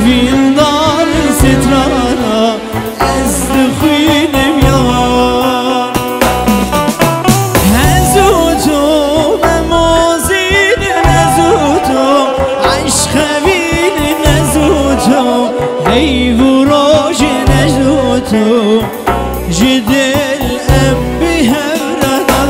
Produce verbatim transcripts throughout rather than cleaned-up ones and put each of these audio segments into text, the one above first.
وین دار سترارا از دخوینم یار هزوتو بموزین نزوتو عشق بین نزوتو هی وراج نزوتو جدل ام بهردا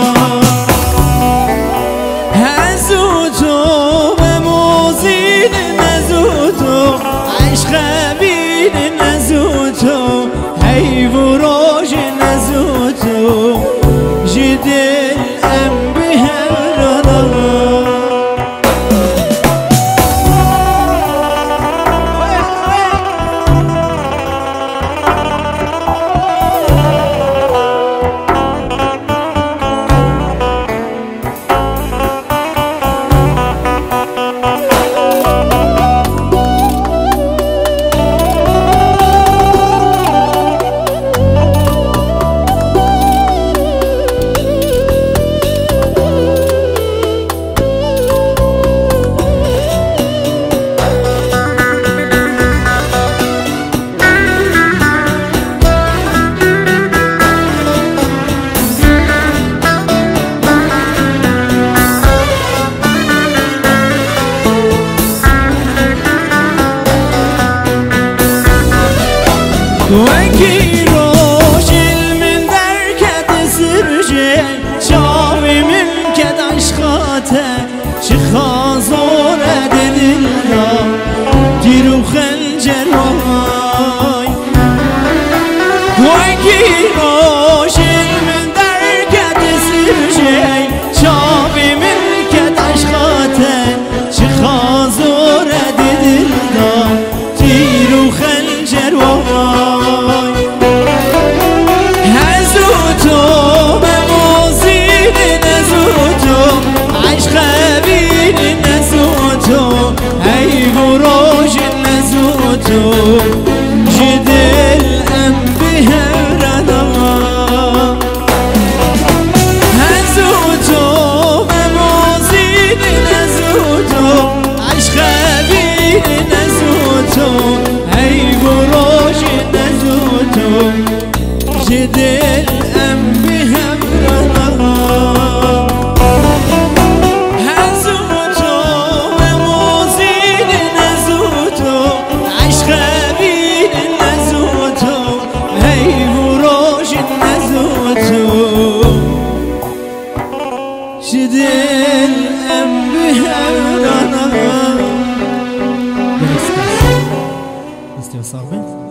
هزوتو بموزین نزوتو عشق بین نزوتو هی وراج نزوتو جدل ام بهردا وکی روشل من درکت سرجه چاوی من کد عشقاته چه خازوره دل را تیر و خنجر وای وکی روشل من درکت سرجه چاوی من کد عشقاته چه خازوره دل را تیر و خنجر وای جدل ام بهردا هزوتو بموزین نزوتو عشق بین نزوتو ای بروج نزوتو جدل ام بهردا جدل ام بهردا. Este o salve?